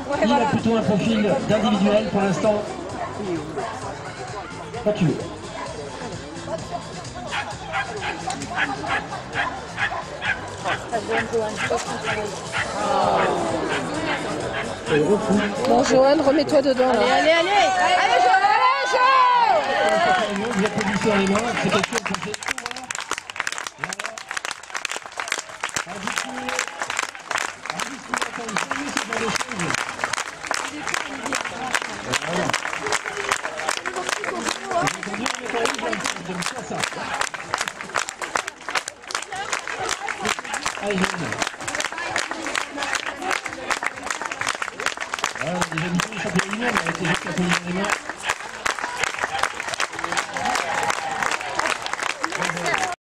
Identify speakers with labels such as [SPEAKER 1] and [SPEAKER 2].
[SPEAKER 1] Il a plutôt un profil d'individuel pour l'instant. Quand tu veux.
[SPEAKER 2] Bon, Johan, remets-toi dedans. Là.
[SPEAKER 3] Allez, allez, allez. Allez, Johan, allez, Johan.
[SPEAKER 1] Vous applaudissez les mains, c'est quelque chose qu'on fait souvent. Allez, voilà, les habitués du championnat du monde avec les autres qui ont les mains.